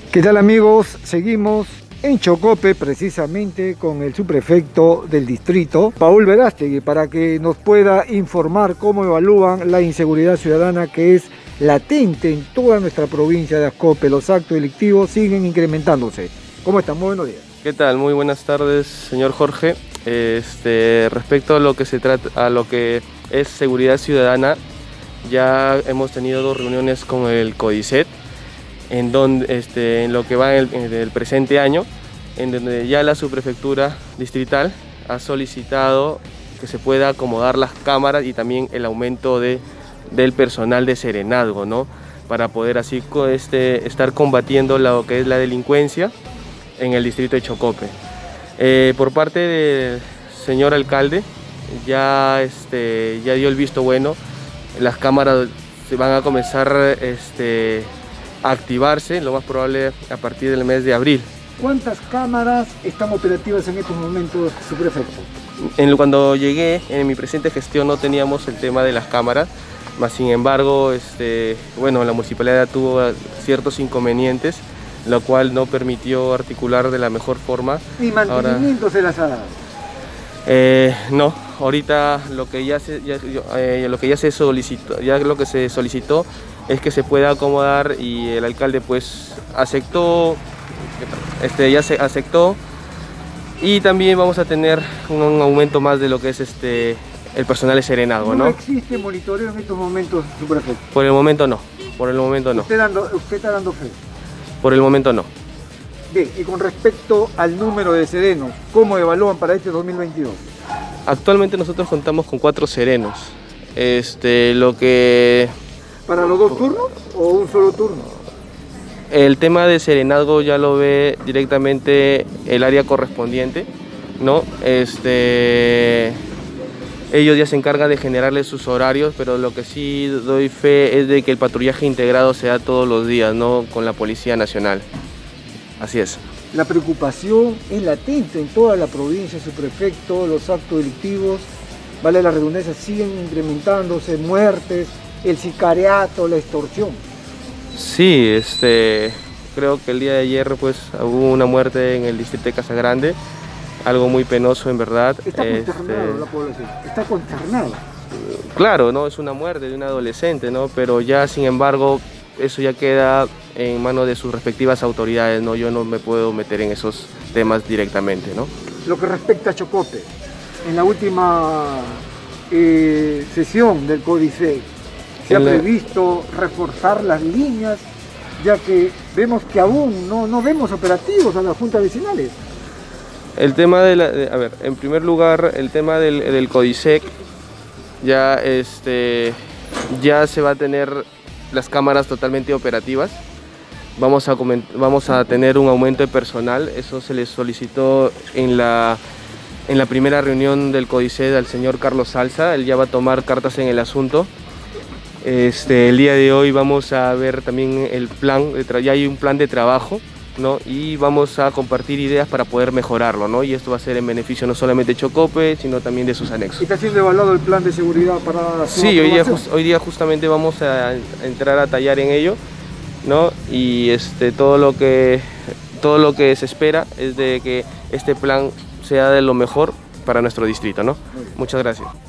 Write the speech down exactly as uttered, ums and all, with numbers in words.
¿Qué tal, amigos? Seguimos en Chocope, precisamente con el subprefecto del distrito, Paul Verástegui, para que nos pueda informar cómo evalúan la inseguridad ciudadana que es latente en toda nuestra provincia de Ascope. Los actos delictivos siguen incrementándose. ¿Cómo están? Muy buenos días. ¿Qué tal? Muy buenas tardes, señor Jorge. Este, respecto a lo que se trata, a lo que es seguridad ciudadana, ya hemos tenido dos reuniones con el CODICET, en donde, este, en lo que va en el, en el presente año, en donde ya la subprefectura distrital ha solicitado que se pueda acomodar las cámaras y también el aumento de, del personal de serenazgo, ¿no? Para poder así este, estar combatiendo lo que es la delincuencia en el distrito de Chocope. Eh, por parte del señor alcalde, ya, este, ya dio el visto bueno. Las cámaras se van a comenzar este, a activarse, lo más probable a partir del mes de abril. ¿Cuántas cámaras están operativas en estos momentos, subprefecto? En, cuando llegué, en mi presente gestión no teníamos el tema de las cámaras, mas sin embargo, este, bueno, la municipalidad tuvo ciertos inconvenientes, lo cual no permitió articular de la mejor forma. ¿Y mantenimiento Ahora, se las ha dado? Eh, no, ahorita lo que ya se, ya, eh, lo que ya se solicitó, ya lo que se solicitó es que se pueda acomodar, y el alcalde pues aceptó, este, ya se aceptó, y también vamos a tener un, un aumento más de lo que es este el personal de serenazgo, ¿no? ¿No existe monitoreo en estos momentos, subprefecto? Por el momento no, por el momento no. ¿Usted, dando, usted está dando fe? Por el momento no. Bien, y con respecto al número de serenos, ¿cómo evalúan para este dos mil veintidós? Actualmente nosotros contamos con cuatro serenos. Este, lo que... ¿Para los dos turnos o un solo turno? El tema de serenazgo ya lo ve directamente el área correspondiente, ¿no? Este, ellos ya se encargan de generarles sus horarios, pero lo que sí doy fe es de que el patrullaje integrado se da todos los días, ¿no? Con la Policía Nacional. Así es. La preocupación es latente en toda la provincia, subprefecto. Los actos delictivos, vale la redundancia, siguen incrementándose, muertes, el sicariato, la extorsión. Sí, este, creo que el día de ayer pues hubo una muerte en el distrito de Casagrande, algo muy penoso en verdad. Está consternado este, la población, está consternada. Claro, ¿no? Es una muerte de un adolescente, ¿no? Pero ya sin embargo eso ya queda en manos de sus respectivas autoridades, ¿no? Yo no me puedo meter en esos temas directamente, ¿no? Lo que respecta a Chocope, en la última eh, sesión del CODICET, se ha previsto reforzar las líneas, ya que vemos que aún no, no vemos operativos a las juntas vecinales. El tema de la, de, a ver, en primer lugar, el tema del, del CODICET, ya, este, ya se va a tener las cámaras totalmente operativas. Vamos a, vamos a tener un aumento de personal, eso se les solicitó en la, en la primera reunión del CODICET al señor Carlos Salza. Él ya va a tomar cartas en el asunto. Este, el día de hoy vamos a ver también el plan, ya hay un plan de trabajo, ¿no? Y vamos a compartir ideas para poder mejorarlo, ¿no? Y esto va a ser en beneficio no solamente de Chocope, sino también de sus anexos. ¿Está siendo evaluado el plan de seguridad para su Sí, hoy día, hoy día justamente vamos a entrar a tallar en ello, ¿no? Y este, todo lo que, todo lo que se espera es de que este plan sea de lo mejor para nuestro distrito, ¿no? Muchas gracias.